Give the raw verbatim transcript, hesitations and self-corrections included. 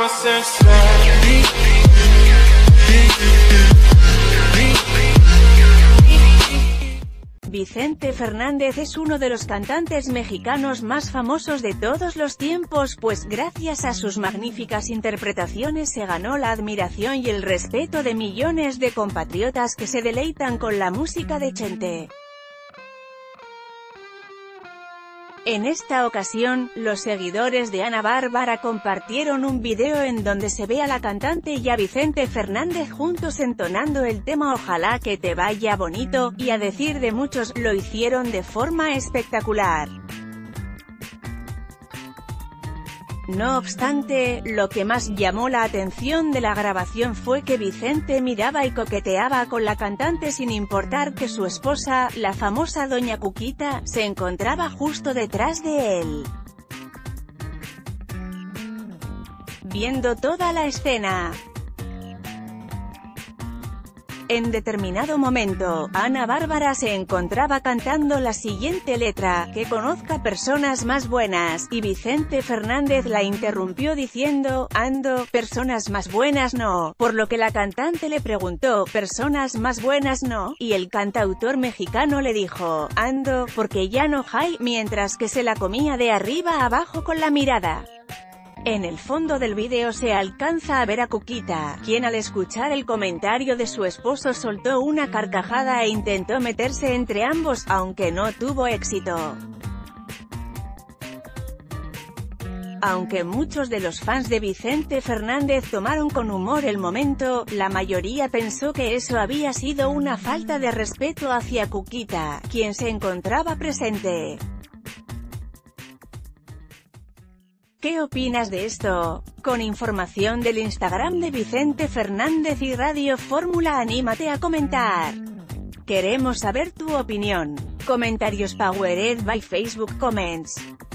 Vicente Fernández es uno de los cantantes mexicanos más famosos de todos los tiempos, pues gracias a sus magníficas interpretaciones se ganó la admiración y el respeto de millones de compatriotas que se deleitan con la música de Chente. En esta ocasión, los seguidores de Ana Bárbara compartieron un video en donde se ve a la cantante y a Vicente Fernández juntos entonando el tema Ojalá que te vaya bonito, y a decir de muchos, lo hicieron de forma espectacular. No obstante, lo que más llamó la atención de la grabación fue que Vicente miraba y coqueteaba con la cantante sin importar que su esposa, la famosa Doña Cuquita, se encontraba justo detrás de él. Viendo toda la escena, en determinado momento, Ana Bárbara se encontraba cantando la siguiente letra: que conozca personas más buenas, y Vicente Fernández la interrumpió diciendo: ando, personas más buenas no, por lo que la cantante le preguntó: personas más buenas no, y el cantautor mexicano le dijo: ando, porque ya no hay, mientras que se la comía de arriba a abajo con la mirada. En el fondo del vídeo se alcanza a ver a Cuquita, quien al escuchar el comentario de su esposo soltó una carcajada e intentó meterse entre ambos, aunque no tuvo éxito. Aunque muchos de los fans de Vicente Fernández tomaron con humor el momento, la mayoría pensó que eso había sido una falta de respeto hacia Cuquita, quien se encontraba presente. ¿Qué opinas de esto? Con información del Instagram de Vicente Fernández y Radio Fórmula, anímate a comentar. Queremos saber tu opinión. Comentarios powered by Facebook Comments.